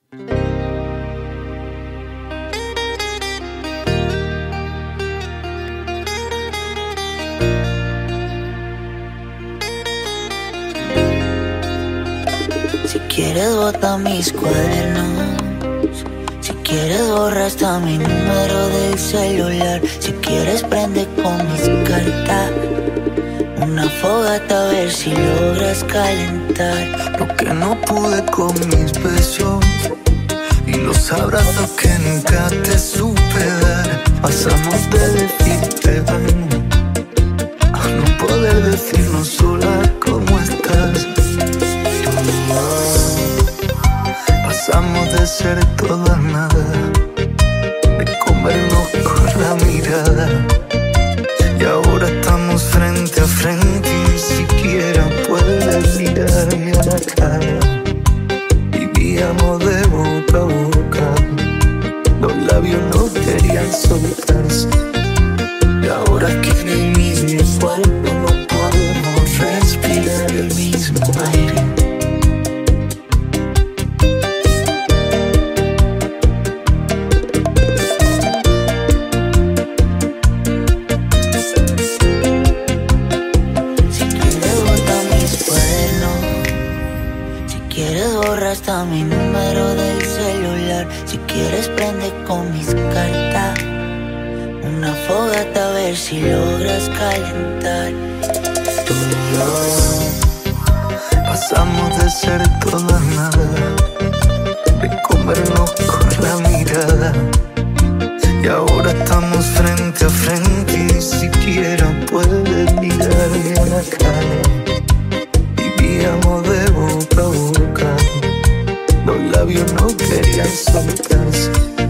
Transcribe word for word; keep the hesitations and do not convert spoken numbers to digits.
Si quieres bota mis cuadernos, si quieres borra hasta mi número del celular, si quieres prende con mis cartas una fogata a ver si logras calentar lo que no pude con mis besos y los abrazos que nunca te supe dar. Pasamos de decirte amo a no poder decirnos sola cómo estás. Pasamos de ser todo a nada, de comernos con la mirada, y ahora estamos frente a frente y ni siquiera puedes mirarme a la cara. Vivíamos de boca a boca, los labios no querían soltarse, y ahora que en el mismo cuerpo no podemos respirar el mismo aire. Hasta mi número del celular, si quieres prende con mis cartas una fogata a ver si logras calentar. Tú y yo pasamos de ser todo a nada, de comernos con la mirada, y ahora estamos frente a frente y ni siquiera puedes mirarme a la cara. Vivíamos de boca a boca, los labios no querían soltarse,